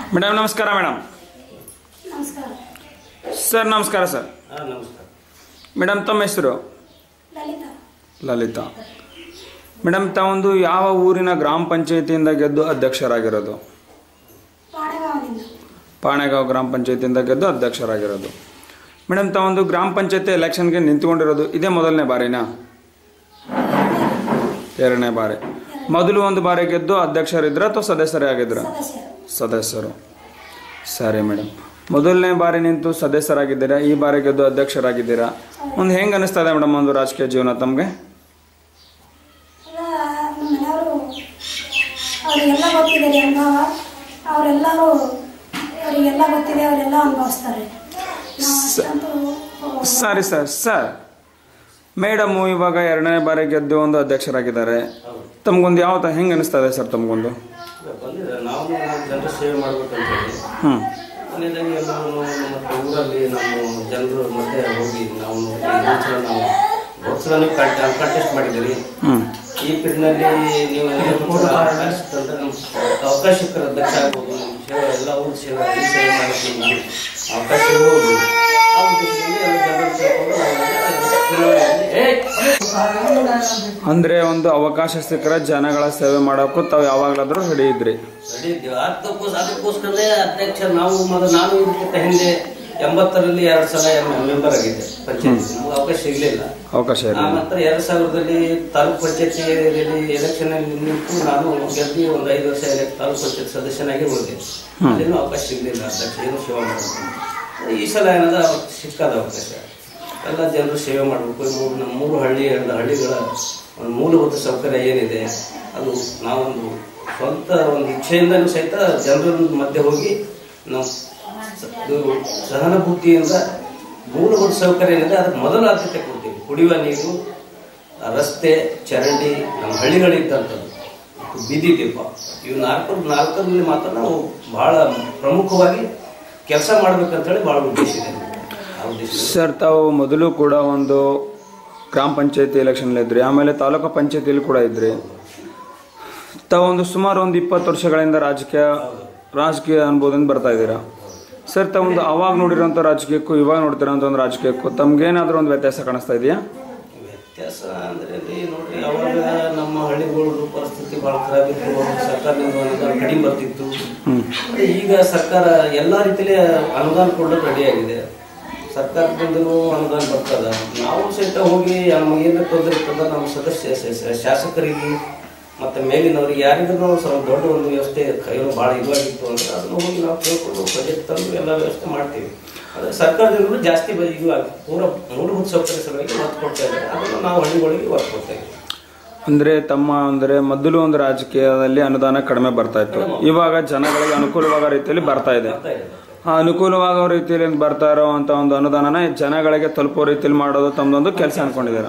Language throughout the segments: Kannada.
ಮೇಡಮ್ ನಮಸ್ಕಾರ ಮೇಡಮ್. ನಮಸ್ಕಾರ ಸರ್ ನಮಸ್ಕಾರ ಸರ್. ನಮಸ್ಕಾರ ಮೇಡಮ್ ತಮ್ಮ ಹೆಸರು? ಲಲಿತಾ. ಲಲಿತಾ. ಮೇಡಮ್ ತಾವೊಂದು ಯಾವ ಊರಿನ ಗ್ರಾಮ ಪಂಚಾಯತಿಯಿಂದ ಗೆದ್ದು ಅಧ್ಯಕ್ಷರಾಗಿರೋದು? ಪಾಣೆಗಾವದಿಂದ. ಪಾಣೆಗಾಂವ್ ಗ್ರಾಮ ಪಂಚಾಯತಿಯಿಂದ ಗೆದ್ದು ಅಧ್ಯಕ್ಷರಾಗಿರೋದು. ಮೇಡಮ್ ತಾವೊಂದು ಗ್ರಾಮ ಪಂಚಾಯತಿ ಎಲೆಕ್ಷನ್ಗೆ ನಿಂತ್ಕೊಂಡಿರೋದು ಇದೇ ಮೊದಲನೇ ಬಾರಿನಾ? ಎರಡನೇ ಬಾರಿ. ಮೊದಲು ಒಂದು ಬಾರಿ ಗೆದ್ದು ಅಧ್ಯಕ್ಷರಿದ್ರ ಅಥವಾ ಸದಸ್ಯರೇ ಆಗಿದ್ರ? ಸದಸ್ಯರು. ಸರಿ ಮೇಡಮ್, ಮೊದಲನೇ ಬಾರಿ ನಿಂತು ಸದಸ್ಯರಾಗಿದ್ದೀರಾ, ಈ ಬಾರಿ ಗೆದ್ದು ಅಧ್ಯಕ್ಷರಾಗಿದ್ದೀರಾ. ಒಂದು ಹೆಂಗೆ ಅನಿಸ್ತದೆ ಮೇಡಮ್ ಒಂದು ರಾಜಕೀಯ ಜೀವನ ತಮಗೆ? ಅವರಿಗೆಲ್ಲ ಗೊತ್ತಿದೆ ರೀ ಅನುಭವ. ಅವರೆಲ್ಲರೂ ಅವರಿಗೆಲ್ಲ ಗೊತ್ತಿದೆ, ಅವರೆಲ್ಲ ಅನುಭವಿಸ್ತಾರೆ. ಸರಿ ಸರ್. ಸರ್ ಮೇಡಮು ಇವಾಗ ಎರಡನೇ ಬಾರಿ ಗೆದ್ದು ಒಂದು ಅಧ್ಯಕ್ಷರಾಗಿದ್ದಾರೆ. ತಮಗೊಂದು ಯಾವ ಹೆಂಗೆ ಅನಿಸ್ತದೆ ಸರ್ ತಮಗೊಂದು? ನಾವು ಜನರ ಸೇವೆ ಮಾಡ್ಬೇಕಂತ ಹೇಳಿ ಮನೆಯಲ್ಲಿ ಎಲ್ಲರೂ ಮತ್ತು ಊರಲ್ಲಿ ನಮ್ಮ ಜನರು ಮತ್ತೆ ಹೋಗಿ ನಾವು ಕಂಟೆಸ್ಟ್ ಮಾಡಿದ್ದೀರಿ. ಈ ಪೀರಿಯಡ್ನಲ್ಲಿ ನೀವು ಅವಕಾಶಕರ ಅಧ್ಯಕ್ಷ ಆಗ್ಬೋದು, ನಮ್ಮ ಸೇವೆ ಎಲ್ಲ ಊರು ಸೇವೆ ಮಾಡೋಕ್ಕೆ ಅವಕಾಶ ಇರ್ಬೋದು. ಆ ಉದ್ದೇಶದಲ್ಲಿ ಎಲ್ಲ ಜನರು ಸೇರಿಕೊಂಡು ಅಂದ್ರೆ ಒಂದು ಅವಕಾಶ ಸಿಕ್ಕರೆ ಜನಗಳ ಸೇವೆ ಮಾಡೋಕ್ಕೂ ತಾವು ಯಾವಾಗಲಾದ್ರೂ ರೆಡಿ ಇದ್ರಿ? ರೆಡಿ ಇದ್ದೀವಿ. ಅದಕ್ಕೋಸ್ಕರನೇ ಅಧ್ಯಕ್ಷ ನಾನು ಇದಕ್ಕಿಂತ ಹಿಂದೆ 80ರಲ್ಲಿ 2 ಸಲ ಮೆಂಬರ್ ಆಗಿದ್ದೆ ಪಂಚಾಯತ್. ನಮ್ಗೆ ಅವಕಾಶ ಸಿಗಲಿಲ್ಲ. ಅವಕಾಶ ನಂತರ 2000ರಲ್ಲಿ ತಾಲೂಕ್ ಪಂಚಾಯತಿಯಲ್ಲಿ ಎಲೆಕ್ಷನ್ ನಿಂತು ನಾನು ಗೆದ್ದು ಒಂದು 5 ವರ್ಷ ತಾಲೂಕ್ ಪಂಚಾಯತ್ ಸದಸ್ಯನಾಗಿ ಉಳಿದೆ. ಅಲ್ಲಿನೂ ಅವಕಾಶ ಸಿಗಲಿಲ್ಲ ಅಧ್ಯಕ್ಷ ಏನು ಸೇವೆ ಮಾಡಬೇಕು. ಈ ಸಲ ಏನದ ಸಿಕ್ಕಾದ ಅವಕಾಶ. ಎಲ್ಲ ಜನರು ಸೇವೆ ಮಾಡಬೇಕು. ನಮ್ಮ 3 ಹಳ್ಳಿಗಳ ಒಂದು ಮೂಲಭೂತ ಸೌಕರ್ಯ ಏನಿದೆ ಅದು ನಾವೊಂದು ಸ್ವಂತ ಒಂದು ಇಚ್ಛೆಯಿಂದಲೂ ಸಹಿತ ಜನರ ಮಧ್ಯೆ ಹೋಗಿ ನಾವು ಸಹಾನುಭೂತಿಯಿಂದ ಮೂಲಭೂತ ಸೌಕರ್ಯ ಏನಿದೆ ಅದಕ್ಕೆ ಮೊದಲ ಆದ್ಯತೆ ಕೊಡ್ತೀವಿ. ಕುಡಿಯುವ ನೀರು, ರಸ್ತೆ, ಚರಂಡಿ, ನಮ್ಮ ಹಳ್ಳಿಗಳಿದ್ದಂಥದ್ದು, ಬೀದಿ ದೀಪ, ಇವು ನಾಲ್ಕರಲ್ಲಿ ಮಾತ್ರ ನಾವು ಬಹಳ ಪ್ರಮುಖವಾಗಿ ಕೆಲಸ ಮಾಡ್ಬೇಕಂತೇಳಿ ಭಾಳ ಉದ್ದೇಶ ಇದೆ. ಸರ್ ತಾವು ಮೊದಲು ಕೂಡ ಒಂದು ಗ್ರಾಮ ಪಂಚಾಯತಿ ಎಲೆಕ್ಷನ್ ಇದ್ರಿ, ಆಮೇಲೆ ತಾಲೂಕು ಪಂಚಾಯತಿಯಲ್ಲಿ ಕೂಡ ಇದ್ರಿ. ತಾವೊಂದು ಸುಮಾರು ಒಂದು 20 ವರ್ಷಗಳಿಂದ ರಾಜಕೀಯ ಅನುಭವದಿಂದ ಬರ್ತಾ ಇದ್ದೀರಾ. ಸರ್ ತಾವೊಂದು ಅವಾಗ ನೋಡಿರೋಂಥ ರಾಜಕೀಯಕ್ಕೂ ಇವಾಗ ನೋಡ್ತಿರೋಂಥ ಒಂದು ರಾಜಕೀಯಕ್ಕೂ ತಮ್ಗೇನಾದರೂ ಒಂದು ವ್ಯತ್ಯಾಸ ಕಾಣಿಸ್ತಾ ಇದೆಯಾ? ವ್ಯತ್ಯಾಸ ಅಂದರೆ ನೋಡ್ರಿ, ಅವಾಗ ನಮ್ಮ ಹಳ್ಳಿಗಳ ಪರಿಸ್ಥಿತಿ ಭಾಳ ಖರಾಬ್ ಇತ್ತು. ಸರ್ಕಾರದಿಂದ ಅನುದಾನ ಕಡಿಮೆ ಬರ್ತಿತ್ತು. ಈಗ ಸರ್ಕಾರ ಎಲ್ಲ ರೀತಿಯಲ್ಲಿ ಅನುದಾನ ಕೊಡೋಕೆ ರೆಡಿಯಾಗಿದೆ. ಸರ್ಕಾರದಿಂದಲೂ ಅನುದಾನ ಬರ್ತದ. ನಾವು ಸಹಿತ ಹೋಗಿ ನಮಗೇನು ತೊಂದರೆ ಇರ್ತದ ನಮ್ಮ ಶಾಸಕರಿಗೆ ಮತ್ತು ಮೇಲಿನವ್ರಿಗೆ ಯಾರಿಗೂ ಸ್ವಲ್ಪ ದೊಡ್ಡ ಒಂದು ವ್ಯವಸ್ಥೆ ಏನು ಭಾಳ ಇದಾಗಿತ್ತು ಅಂದರೆ ಅದನ್ನು ಹೋಗಿ ನಾವು ಕೇಳ್ಕೊಂಡು ಬಜೆಟ್ ತಂದು ಎಲ್ಲ ವ್ಯವಸ್ಥೆ ಮಾಡ್ತೀವಿ. ಆದರೆ ಸರ್ಕಾರದಿಂದಲೂ ಜಾಸ್ತಿ ಇದು ಪೂರ ಮೂಲಭೂತ ಸೌಕರ್ಯ ಸಲುವಾಗಿ ಒತ್ತು ಕೊಡ್ತಾ ಇದ್ದಾರೆ. ಅದನ್ನು ನಾವು ಹಳ್ಳಿಗಳಿಗೆ ಒತ್ತು ಕೊಡ್ತಾ ಇದ್ದೀವಿ. ಅಂದರೆ ಮೊದಲು ಒಂದು ರಾಜಕೀಯದಲ್ಲಿ ಅನುದಾನ ಕಡಿಮೆ ಬರ್ತಾ ಇತ್ತು, ಇವಾಗ ಜನಗಳಿಗೆ ಅನುಕೂಲವಾಗೋ ರೀತಿಯಲ್ಲಿ ಬರ್ತಾ ಇದೆ. ಆ ಅನುಕೂಲವಾಗೋ ರೀತಿಯಲ್ಲಿ ಬರ್ತಾ ಇರೋವಂಥ ಒಂದು ಅನುದಾನನ ಜನಗಳಿಗೆ ತಲುಪೋ ರೀತಿಯಲ್ಲಿ ಮಾಡೋದು ತಮ್ಮದೊಂದು ಕೆಲಸ ಅನ್ಕೊಂಡಿದ್ದೀರಾ?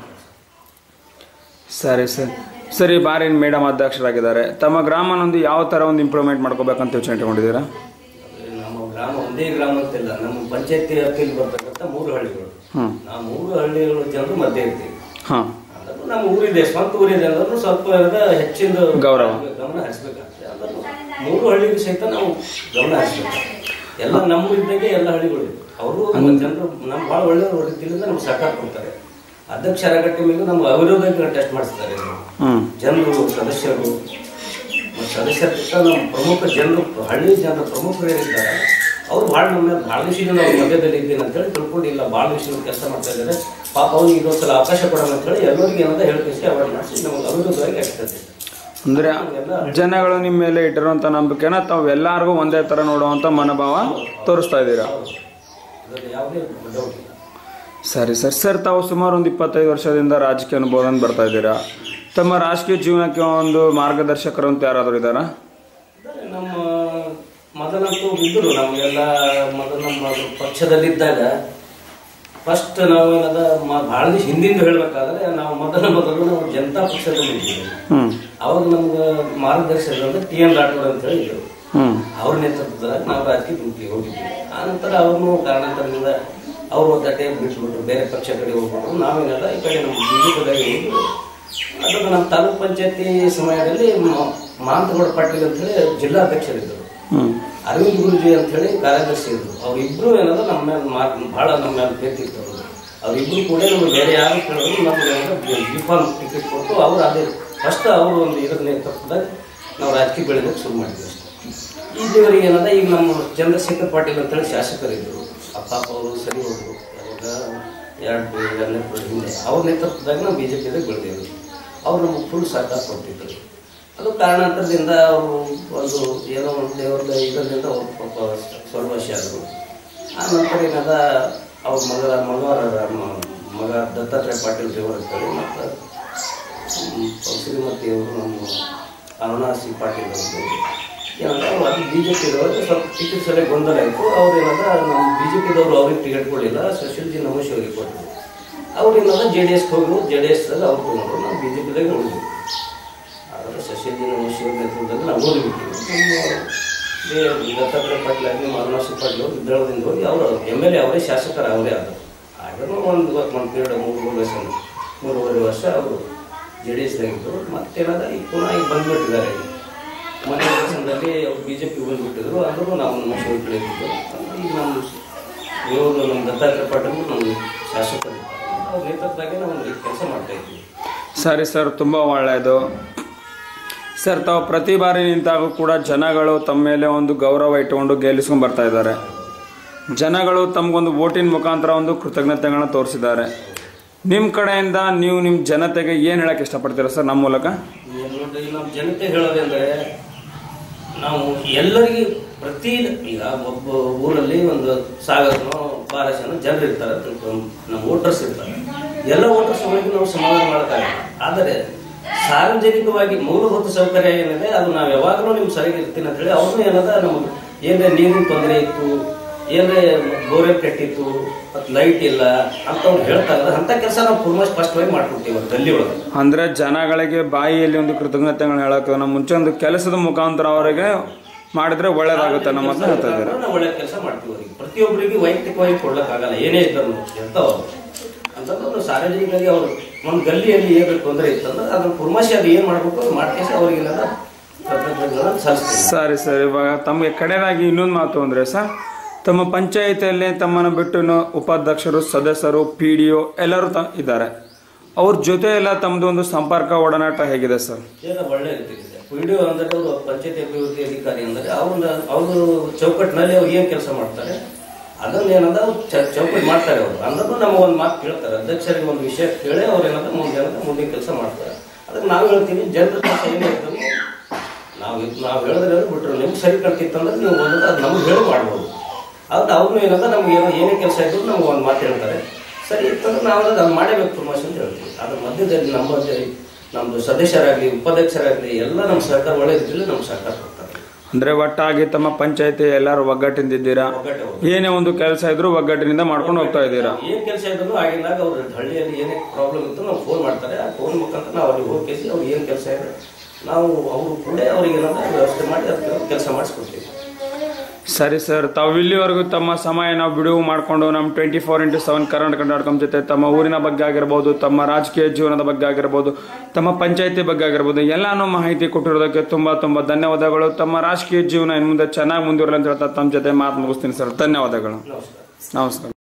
ಸರಿ ಸರ್. ಸರಿ, ಬಾರಿ ಮೇಡಮ್ ಅಧ್ಯಕ್ಷರಾಗಿದ್ದಾರೆ. ತಮ್ಮ ಗ್ರಾಮನೊಂದು ಯಾವ ಥರ ಒಂದು ಇಂಪ್ರೂವ್ಮೆಂಟ್ ಮಾಡ್ಕೋಬೇಕಂತ ಯೋಚನೆ ಇಟ್ಕೊಂಡಿದ್ದೀರಾ? ನಮ್ಮ ಗ್ರಾಮ ಒಂದೇ ಗ್ರಾಮ ಅಂತಿಲ್ಲ, ನಮ್ಮ ಪಂಚಾಯತಿ ವ್ಯಾಪ್ತಿಯಲ್ಲಿ ಬರ್ತಕ್ಕಂಥ 3 ಹಳ್ಳಿಗಳು. ನಾವು 3 ಹಳ್ಳಿಗಳ ಜನರು ಮಧ್ಯೆ ಇರ್ತೀವಿ. ನಮ್ಮ ಊರಿದೆ, ಸ್ವಂತ ಊರಿದೆ ಅಂದ್ರೂ ಸ್ವಲ್ಪ ಹೆಚ್ಚಿನ ಗಮನ ಹರಿಸ್ಬೇಕಾಗ್ತದೆ. ಅದನ್ನು 3 ಹಳ್ಳಿಗೂ ಸಹಿತ ನಾವು ಗಮನ ಹರಿಸ್ಬೇಕು. ಎಲ್ಲ ನಮ್ಮೂರಿದ್ದಾಗೆ ಎಲ್ಲ ಹಳ್ಳಿಗಳು ಅವರು ಜನರು ನಮ್ಮ ಭಾಳ ಒಳ್ಳೆ ರೀತಿಯಿಂದ ನಮ್ಗೆ ಸಹಕಾರ ಕೊಡ್ತಾರೆ. ಅಧ್ಯಕ್ಷರಾಗಟ್ಟೆ ಮೇಲೆ ನಮ್ಮ ಅವಿರೋಧ ಟೆಸ್ಟ್ ಮಾಡಿಸ್ತಾರೆ ಜನರು, ಸದಸ್ಯರು. ಸದಸ್ಯರ್ಕಿಂತ ನಮ್ಮ ಪ್ರಮುಖ ಜನರು, ಹಳ್ಳಿ ಜನರ ಪ್ರಮುಖರು ಏನಿದ್ದಾರೆ ಅವರು ಭಾಳ ನಮ್ಮ ಭಾಳ ವಿಷಯದ ನಾವು ಮಧ್ಯದಲ್ಲಿ ಇದ್ದೀನಿ ಅಂತೇಳಿ ತಿಳ್ಕೊಂಡಿಲ್ಲ. ಭಾಳ ವಿಷಯದ ಕೆಲಸ ಮಾಡ್ತಾ ಇದ್ದಾರೆ. ಪಾಪ ಅವ್ರಿಗೆ ಇದೊಂದ್ಸಲ ಅವಕಾಶ ಕೊಡೋಣ ಅಂತೇಳಿ ಎಲ್ಲರಿಗೆ ಏನಂತ ಹೇಳ್ಕೇಸಿ ಅವಾಯ್ಡ್ ಮಾಡಿಸಿ ನಮಗೆ ಅವಿರೋಧವಾಗಿ ಆಗ್ತದೆ. ಅಂದರೆ ಜನಗಳು ನಿಮ್ಮ ಮೇಲೆ ಇಟ್ಟಿರುವಂಥ ನಂಬಿಕೆನ ತಾವು ಎಲ್ಲರಿಗೂ ಒಂದೇ ಥರ ನೋಡುವಂಥ ಮನೋಭಾವ ತೋರಿಸ್ತಾ ಇದ್ದೀರಾ? ಯಾವುದೇ ಡೌಟ್ ಇಲ್ಲ. ಸರಿ ಸರ್. ಸರ್ ತಾವು ಸುಮಾರು ಒಂದು 25 ವರ್ಷದಿಂದ ರಾಜಕೀಯ ಅನುಭವದಿಂದ ಬರ್ತಾ ಇದ್ದೀರಾ. ತಮ್ಮ ರಾಜಕೀಯ ಜೀವನಕ್ಕೆ ಒಂದು ಮಾರ್ಗದರ್ಶಕರು ಅಂತ ಯಾರಾದರೂ ಇದ್ದಾರಾ? ನಮ್ಮ ಮೊದಲಂತೂ ಇದ್ದರು. ನಮಗೆಲ್ಲ ಮೊದಲು ನಮ್ಮ ಪಕ್ಷದಲ್ಲಿದ್ದಾಗ ಫಸ್ಟ್ ನಾವೇನದ ಭಾಳ ದಿವಸ ಹಿಂದಿಂದ ಹೇಳಬೇಕಾದ್ರೆ ನಾವು ಮೊದಲು ನಾವು ಜನತಾ ಪಕ್ಷದಲ್ಲಿ ಇದ್ದೀವಿ. ಅವಾಗ ನಮ್ಗೆ ಮಾರ್ಗದರ್ಶಕರು TN ರಾಠೋಡ್ ಅಂತ ಹೇಳಿ ಇದ್ದರು. ಅವ್ರ ನೇತೃತ್ವದಾಗ ನಾವು ರಾಜಕೀಯ ಹೋಗಿದ್ವಿ. ಆನಂತರ ಅವ್ರನ್ನೂ ಕಾರಣಾಂತರದಿಂದ ಅವರು ಒಂದಟ್ಟೆ ಬಿಟ್ಬಿಟ್ರು, ಬೇರೆ ಪಕ್ಷ ಕಡೆ ಹೋಗ್ಬಿಟ್ರು. ನಾವೇನದ ಈ ಕಡೆ ನಮ್ಮ ಬಿಜೆಪಿದಾಗಿ ಹೋಗಿ ಅದನ್ನು ನಮ್ಮ ತಾಲೂಕ್ ಪಂಚಾಯತಿ ಸಮಯದಲ್ಲಿ ಮಾಂತಗೌಡ ಪಾಟೀಲ್ ಅಂತ ಹೇಳಿ ಜಿಲ್ಲಾಧ್ಯಕ್ಷರಿದ್ದರು. ಅರವಿಂದ್ ಗುರುಜಿ ಅಂತ ಹೇಳಿ ಕಾರ್ಯದರ್ಶಿ ಇದ್ರು. ಅವ್ರಿಬ್ರು ಏನಂದ್ರೆ ನಮ್ಮ ಮೇಲೆ ಬಹಳ ನಮ್ಮ ಮೇಲೆ ಬೇಕಿತ್ತು. ಅವ್ರಿಬ್ರು ಕೂಡ ನಮ್ಗೆ ಬೇರೆ ಯಾರು ಕೇಳಿದ್ರು ನಮ್ಗೆ ಬಿಫಾರ್ಮ್ ಟಿಕೆಟ್ ಕೊಟ್ಟು ಅವ್ರು ಅದೇ ಫಸ್ಟ್ ಅವರು ಒಂದು ಇದರ ನೇತೃತ್ವದಾಗ ನಾವು ರಾಜಕೀಯ ಬೆಳೆದಕ್ಕೆ ಶುರು ಮಾಡಿದ್ವಿ ಅಷ್ಟೇ. ಇಲ್ಲಿವರೆಗೆ ಏನಂದ್ರೆ ಈಗ ನಮ್ಮ ಚಂದ್ರಶೇಖರ್ ಪಾಟೀಲ್ ಅಂತೇಳಿ ಶಾಸಕರಿದ್ದರು. ಅಪ್ಪಾಪ ಅವರು ಸರಿ ಹೋದರು ಎರಡು ಹಿಂದೆ. ಅವ್ರ ನೇತೃತ್ವದಾಗ ನಾವು BJPದಾಗ ಬೆಳೆದಿದ್ವಿ. ಅವ್ರು ನಮಗೆ ಫುಲ್ ಸಹಕಾರ ಕೊಟ್ಟಿದ್ದರು. ಅದು ಕಾರಣಾಂತರದಿಂದ ಅವರು ಒಂದು ಏನೋ ಒಂದು ದೇವರದ ಇದರಿಂದ ಅವರು ಪಾಪ ಸ್ವರ್ವಾಸಿ ಆದರು. ಆ ನಂತರ ಏನದ ಅವ್ರ ಮಗ ದತ್ತಾತ್ರೇಯ ಪಾಟೀಲ್ ದೇವರು ಇರ್ತಾರೆ. ಮತ್ತು ಶ್ರೀಮತಿ ಅವರು ನಮ್ಮ ಅರುಣಾಸಿ ಪಾಟೀಲ್ ಅವರು ಏನಂದ್ರೆ ಅದು BJPದವ್ರಿಗೆ ಸ್ವಲ್ಪ ಟಿಕೆಟ್ ಸಲ ಗೊಂದಲ ಆಯಿತು. ಅವ್ರು ಏನಂದ್ರೆ ನಮ್ಮ BJPದವರು ಅವ್ರಿಗೆ ಟಿಕೆಟ್ ಕೊಡಲಿಲ್ಲ, ಸುಶೀಲ್ಜಿ ನಮೋಶಿ ಅವ್ರಿಗೆ ಕೊಟ್ಟರು. ಅವ್ರು ಏನಂದ್ರೆ JDS ಹೋಗಲು JDSದಾಗ ಅವ್ರು ತೊಗೊಂಡ್ರು. ನಾವು BJPದಾಗ ಉಳಿದ್ವಿ. ಆದರೆ ಸುಶೀಲ್ಜಿ ನಮೋಶಿ ಅವ್ರ ನೇತೃತ್ವದಲ್ಲಿ ನಾವು ಓದಿಬಿಟ್ಟಿವಿ. ದತ್ತಾತ್ರೇಯ ಪಾಟೀಲ್ ಆಗಲಿ ಅರುಣಾಸಿ ಪಾಟೀಲ್ ಅವರು ವಿದ್ಯಾಳದಿಂದ ಹೋಗಿ ಅವರು MLA ಅವರೇ ಶಾಸಕರ ಅವರೇ ಆದರು. ಆದರೂ ಒಂದು ಪೀರಿಯಡ್ 3.5 ವರ್ಷ ಅವರು JDSದಾಗಿದ್ದರು. ಮತ್ತೇನಾದ್ರೆ ಈಗ ಪುನಃ ಈಗ ಬಂದುಬಿಟ್ಟಿದ್ದಾರೆ. ಮನೆ ಎಲೆಕ್ಷನ್ದಲ್ಲಿ ಅವ್ರು BJP ಬಂದುಬಿಟ್ಟಿದ್ರು. ಅಂದರೂ ನಾವು ನಮ್ಮ ಶಿವ ಕಡೆ ಇದ್ದಿದ್ದು. ಈಗ ಇವರು ನಮ್ಮ ದತ್ತಾತ್ರೇಯ ಪಾಟೀಲ್ ನಮ್ಮ ಶಾಸಕರು ಅವ್ರ ನೇತೃತ್ವದಾಗೆ ನಾವು ಕೆಲಸ ಮಾಡ್ತಾ ಇದ್ವಿ. ಸರಿ ಸರ್, ತುಂಬ ಒಳ್ಳೆಯದು ಸರ್. ತಾವು ಪ್ರತಿ ಬಾರಿ ನಿಂತಾಗೂ ಕೂಡ ಜನಗಳು ತಮ್ಮ ಮೇಲೆ ಒಂದು ಗೌರವ ಇಟ್ಟುಕೊಂಡು ಗೆಲ್ಲಿಸ್ಕೊಂಡು ಬರ್ತಾ ಇದ್ದಾರೆ. ಜನಗಳು ತಮಗೊಂದು ವೋಟಿನ ಮುಖಾಂತರ ಒಂದು ಕೃತಜ್ಞತೆಗಳನ್ನ ತೋರಿಸಿದ್ದಾರೆ. ನಿಮ್ಮ ಕಡೆಯಿಂದ ನೀವು ನಿಮ್ಮ ಜನತೆಗೆ ಏನು ಹೇಳಕ್ಕೆ ಇಷ್ಟಪಡ್ತೀರಾ ಸರ್ ನಮ್ಮ ಮೂಲಕ? ನಮ್ಮ ಜನತೆ ಹೇಳೋದಂದರೆ ನಾವು ಎಲ್ಲರಿಗೂ ಈಗ ಒಬ್ಬ ಊರಲ್ಲಿ ಒಂದು 1000 ಜನರು ಇರ್ತಾರೆ, ನಮ್ಮ ವೋಟರ್ಸ್ ಇರ್ತಾರೆ. ಎಲ್ಲ ವೋಟರ್ಸ್ ಒಳಗೆ ನಾವು ಸಮಾಧಾನ ಮಾಡೋಕ್ಕಾಗಲ್ಲ. ಆದರೆ ಸಾರ್ವಜನಿಕವಾಗಿ ಮೂಲಭೂತ ಸೌಕರ್ಯ ಏನಿದೆ ಅದು ನಾವು ಯಾವಾಗಲೂ ನಿಮ್ಗೆ ಸರಿಯಾಗಿ ಇರ್ತೀನಿ ಅಂತ ಹೇಳಿ ಅವ್ರನ್ನೂ ಏನದ ನಮ್ಗೆ ಏನೇ ನೀರಿನ ತೊಂದರೆ ಇತ್ತು, ಏನೇ ಬೋರ್ವೆಲ್ ಕೆಟ್ಟಿತ್ತು, ಮತ್ತು ಲೈಟ್ ಇಲ್ಲ ಅಂತ ಅವ್ರು ಹೇಳ್ತಾ ಇದ್ದಾರೆ. ಅಂತ ಕೆಲಸ ನಾವು ಪೂರ್ಣ ಸ್ಪಷ್ಟವಾಗಿ ಮಾಡ್ಕೊಡ್ತೀವಿ ಗಲ್ಲಿ ಒಳಗೆ. ಅಂದ್ರೆ ಜನಗಳಿಗೆ ಬಾಯಿಯಲ್ಲಿ ಒಂದು ಕೃತಜ್ಞತೆಗಳನ್ನ ಹೇಳಕ್ಕೆ ನಮ್ಮ ಮುಂಚೆ ಒಂದು ಕೆಲಸದ ಮುಖಾಂತರ ಅವರಿಗೆ ಮಾಡಿದ್ರೆ ಒಳ್ಳೇದಾಗುತ್ತೆ ನಮ್ಮ ಅಂತ ಹೇಳ್ತಾ ಇದ್ದಾರೆ. ನಾವು ಒಳ್ಳೆ ಕೆಲಸ ಮಾಡ್ತೀವಿ. ಅವರಿಗೆ ಪ್ರತಿಯೊಬ್ಬರಿಗೆ ವೈಯಕ್ತಿಕವಾಗಿ ಕೊಡ್ಲಿಕ್ಕಾಗಲ್ಲ, ಏನೇ ಇದ್ದರು ಇರ್ತಾವ ಅಂತಂದ್ರೆ ಸಾರ್ವಜನಿಕರಿಗೆ ಅವರು ಒಂದು ಗಲ್ಲಿಯಲ್ಲಿ ಏನು ತೊಂದರೆ ಇತ್ತಂದ್ರೆ ಅದ್ರ ಪುರ್ಮಾಶಿ ಅದು ಏನು ಮಾಡಬೇಕು ಅದು ಮಾಡ್ಕೇಸಿ ಅವ್ರಿಗೆಲ್ಲ ಸಲ್ಲಿಸ್ತೀವಿ. ಸರಿ ಸರ್, ಇವಾಗ ತಮಗೆ ಕಡೆದಾಗಿ ಇನ್ನೊಂದು ಮಾತು ಅಂದರೆ ಸರ್, ತಮ್ಮ ಪಂಚಾಯಿತಿಯಲ್ಲಿ ತಮ್ಮನ್ನು ಬಿಟ್ಟು ಉಪಾಧ್ಯಕ್ಷರು, ಸದಸ್ಯರು, PDO ಎಲ್ಲರೂ ಇದ್ದಾರೆ. ಅವ್ರ ಜೊತೆ ಎಲ್ಲ ತಮ್ಮದು ಒಂದು ಸಂಪರ್ಕ ಒಡನಾಟ ಹೇಗಿದೆ ಸರ್? ಒಳ್ಳೆ ರೀತಿಯಿದೆ. PDO ಅಂದರೆ ಅವರು ಪಂಚಾಯತಿ ಅಭಿವೃದ್ಧಿ ಅಧಿಕಾರಿ ಅಂದರೆ ಅವರು ಚೌಕಟ್ಟಿನಲ್ಲಿ ಅವ್ರು ಏನು ಕೆಲಸ ಮಾಡ್ತಾರೆ ಅದನ್ನ ಏನಂದ್ರೆ ಚೌಕಟ್ಟು ಮಾಡ್ತಾರೆ. ಅವರು ಅಂದ್ರೂ ನಮಗೆ ಒಂದು ಮಾತು ಕೇಳ್ತಾರೆ. ಅಧ್ಯಕ್ಷರಿಗೆ ಒಂದು ವಿಷಯ ಕೇಳಿ ಅವ್ರು ಏನಂದ್ರೆ ಮುಂದೆ ಕೆಲಸ ಮಾಡ್ತಾರೆ. ಅದಕ್ಕೆ ನಾವು ಹೇಳ್ತೀವಿ, ಜನರ ಕೆಲಸ ಏನೇ ಇರ್ತದೆ ನಾವು ಹೇಳಿದ್ರೆ ಬಿಟ್ಟರು ನಿಮ್ಗೆ ಸರಿ ಕಳ್ತಿತ್ತಂದ್ರೆ ನೀವು ಒಂದು ಅದು ನಮ್ಗೆ ಹೇಳಿ ಮಾಡ್ಬೋದು. ಅದು ಅವ್ರನ್ನೂ ಏನಂದ್ರೆ ನಮ್ಗೆ ಏನೇ ಕೆಲಸ ಇದ್ರು ನಮ್ಗೆ ಒಂದು ಮಾತು ಹೇಳ್ತಾರೆ. ಸರಿ ಇತ್ತಂದ್ರೆ ನಾವು ಅದನ್ನು ಮಾಡೇಬೇಕು ಪ್ರಮೋಷನ್ ಅಂತ ಹೇಳ್ತೀವಿ. ಅದ್ರ ಮಧ್ಯದಲ್ಲಿ ನಮ್ಮದು ಸದಸ್ಯರಾಗಲಿ ಉಪಾಧ್ಯಕ್ಷರಾಗಲಿ ಎಲ್ಲ ನಮ್ಮ ಸರ್ಕಾರ ಒಳ್ಳೆ ರೀತಿಯಲ್ಲಿ ನಮ್ಮ ಸರ್ಕಾರ ಕೊಡ್ತಾರೆ. ಅಂದ್ರೆ ಒಟ್ಟಾಗಿ ತಮ್ಮ ಪಂಚಾಯತಿ ಎಲ್ಲರೂ ಒಗ್ಗಟ್ಟಿಂದ ಇದ್ದೀರಾ? ಏನೇ ಒಂದು ಕೆಲಸ ಇದ್ರು ಒಗ್ಗಟ್ಟಿನಿಂದ ಮಾಡ್ಕೊಂಡು ಹೋಗ್ತಾ ಇದ್ದೀರಾ? ಏನ್ ಕೆಲಸ ಇದ್ರು ಆಗಿದ್ದಾಗ ಅವ್ರ ಹಳ್ಳಿಯಲ್ಲಿ ಏನೇ ಪ್ರಾಬ್ಲಮ್ ಇತ್ತು ನಾವು ಫೋನ್ ಮಾಡ್ತಾರೆ. ಆ ಫೋನ್ ಮುಖಾಂತರ ನಾವು ಅಲ್ಲಿ ಹೋಗಿ ಅವ್ರು ಏನ್ ಕೆಲಸ ಇದೆ ನಾವು ಅವರು ಕೂಡ ಅವ್ರಿಗೆ ಏನಾದ್ರು ವ್ಯವಸ್ಥೆ ಮಾಡಿ ಅದಕ್ಕೆ ಕೆಲಸ ಮಾಡಿಸ್ಕೊಡ್ತೀವಿ. ಸರಿ ಸರ್, ತಾವು ಇಲ್ಲಿವರೆಗೂ ತಮ್ಮ ಸಮಯ ನಾವು ಬಿಡುವು ಮಾಡಿಕೊಂಡು ನಮ್ಮ 24x7 ಕರ್ನಾಟಕ.com ಜೊತೆ ತಮ್ಮ ಊರಿನ ಬಗ್ಗೆ ಆಗಿರ್ಬೋದು, ತಮ್ಮ ರಾಜಕೀಯ ಜೀವನದ ಬಗ್ಗೆ ಆಗಿರ್ಬೋದು, ತಮ್ಮ ಪಂಚಾಯತಿ ಬಗ್ಗೆ ಆಗಿರ್ಬೋದು ಎಲ್ಲಾನು ಮಾಹಿತಿ ಕೊಟ್ಟಿರೋದಕ್ಕೆ ತುಂಬ ತುಂಬ ಧನ್ಯವಾದಗಳು. ತಮ್ಮ ರಾಜಕೀಯ ಜೀವನ ಇನ್ನು ಮುಂದೆ ಚೆನ್ನಾಗಿ ಮುಂದುವರಲಿ ಅಂತ ಹೇಳ್ತಾ ತಮ್ಮ ಜೊತೆ ಮಾತು ಮುಗಿಸ್ತೀನಿ ಸರ್. ಧನ್ಯವಾದಗಳು. ನಮಸ್ಕಾರ. ನಮಸ್ಕಾರ.